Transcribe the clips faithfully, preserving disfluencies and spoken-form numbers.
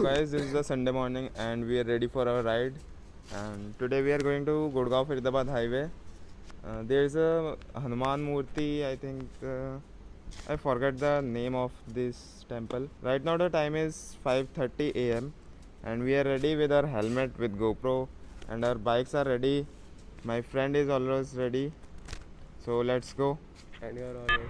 guys, this is a Sunday morning and we are ready for our ride. And today we are going to Gurgaon Faridabad highway. Uh, there is a Hanuman Murti. I think uh, I forgot the name of this temple. Right now the time is five thirty a m and we are ready with our helmet, with GoPro, and our bikes are ready. My friend is always ready. So let's go. And you are always.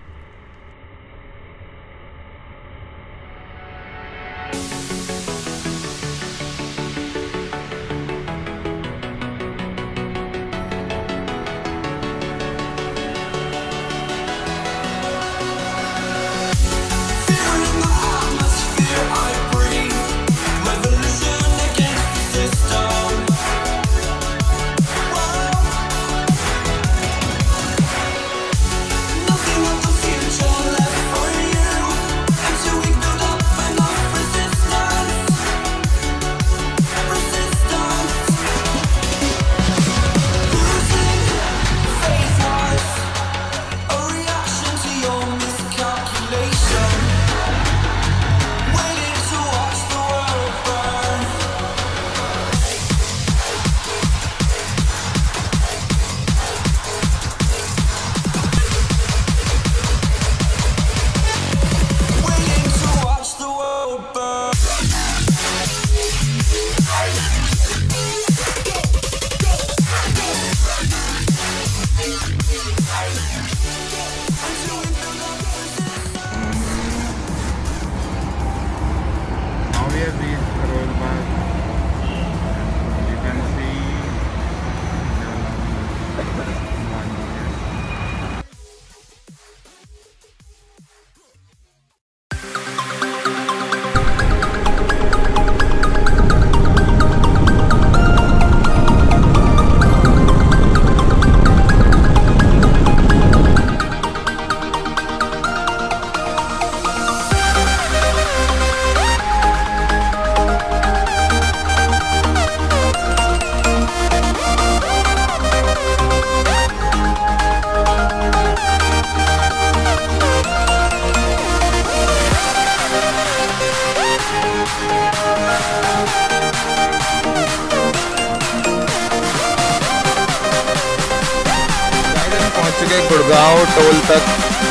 Gurgaon toll तक,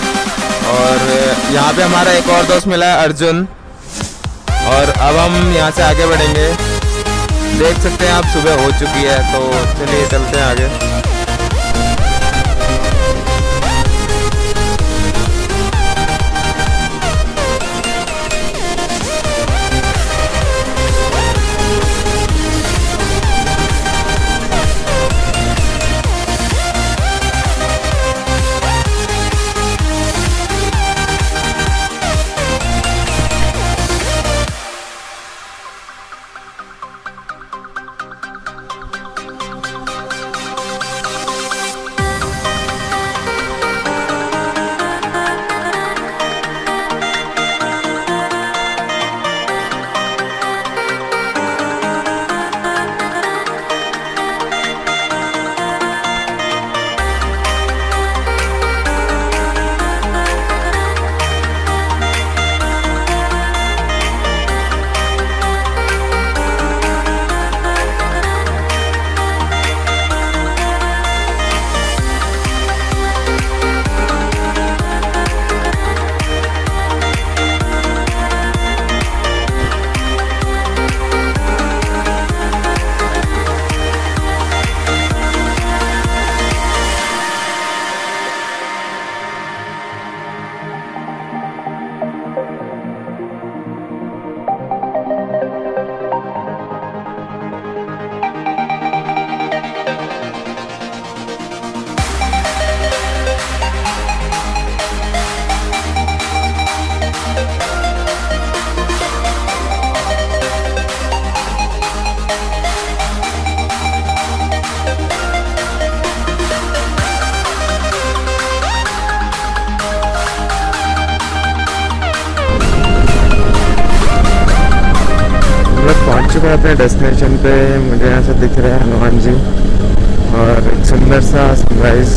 और यहाँ पे हमारा एक और दोस्त मिला है, अर्जुन। और अब हम यहाँ से आगे बढ़ेंगे। देख सकते हैं आप, सुबह हो चुकी है, तो चलिए चलते हैं आगे। चुका है अपने डेस्टिनेशन पे। मुझे यहाँ से दिख रहे हैं हनुमान जी और एक सुंदर सा सनराइज।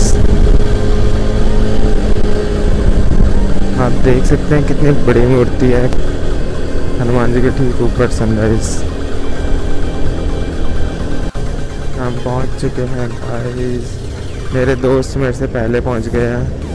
आप देख सकते हैं कितनी बड़ी मूर्ति है। हनुमान जी के ठीक ऊपर सनराइज। हम पहुंच चुके हैं गाइस। मेरे दोस्त मेरे से पहले पहुंच गए हैं।